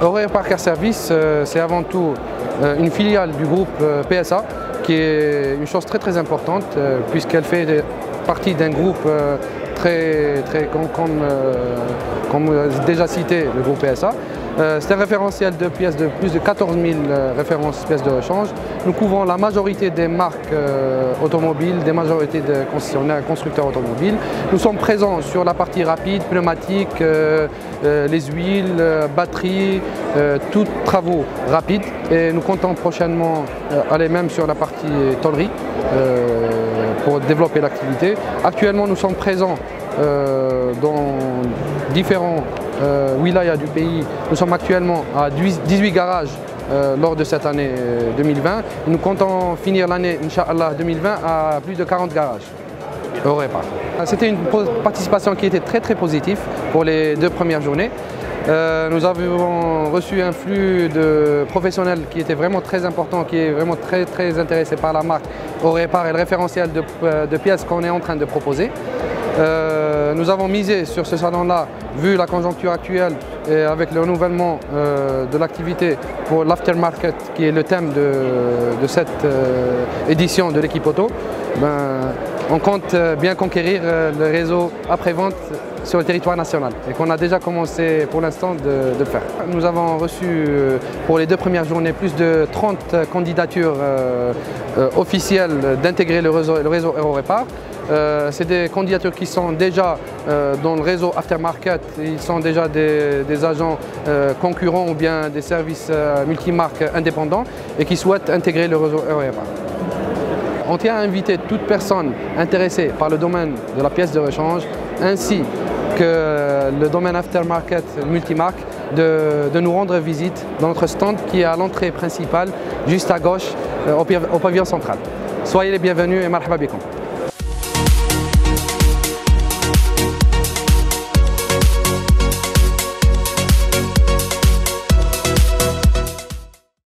Eurorepar Car Service, c'est avant tout une filiale du groupe PSA, qui est une chose très importante, puisqu'elle fait partie d'un groupe comme déjà cité, le groupe PSA. C'est un référentiel de pièces de plus de 14 000 références pièces de rechange. Nous couvrons la majorité des marques automobiles, des majorités de concessionnaires, constructeurs automobiles. Nous sommes présents sur la partie rapide, pneumatique, les huiles, batteries, tous travaux rapides. Et nous comptons prochainement aller même sur la partie tôlerie pour développer l'activité. Actuellement, nous sommes présents dans différents wilayas du pays. Nous sommes actuellement à 18 garages lors de cette année 2020. Nous comptons finir l'année, Inch'Allah, 2020 à plus de 40 garages. C'était une participation qui était très positive pour les 2 premières journées. Nous avons reçu un flux de professionnels qui était vraiment très important, qui est vraiment très intéressé par la marque Eurorepar et le référentiel de pièces qu'on est en train de proposer. Nous avons misé sur ce salon-là, vu la conjoncture actuelle et avec le renouvellement de l'activité pour l'aftermarket, qui est le thème de cette édition de l'équipe auto. On compte bien conquérir le réseau après-vente sur le territoire national et qu'on a déjà commencé pour l'instant de le faire. Nous avons reçu pour les 2 premières journées plus de 30 candidatures officielles d'intégrer le réseau Eurorepar. C'est des candidatures qui sont déjà dans le réseau aftermarket, ils sont déjà des agents concurrents ou bien des services multimarques indépendants et qui souhaitent intégrer le réseau Eurorepar. On tient à inviter toute personne intéressée par le domaine de la pièce de rechange ainsi que le domaine aftermarket multimarque de nous rendre visite dans notre stand qui est à l'entrée principale, juste à gauche, au pavillon central. Soyez les bienvenus et marhaba bikoum.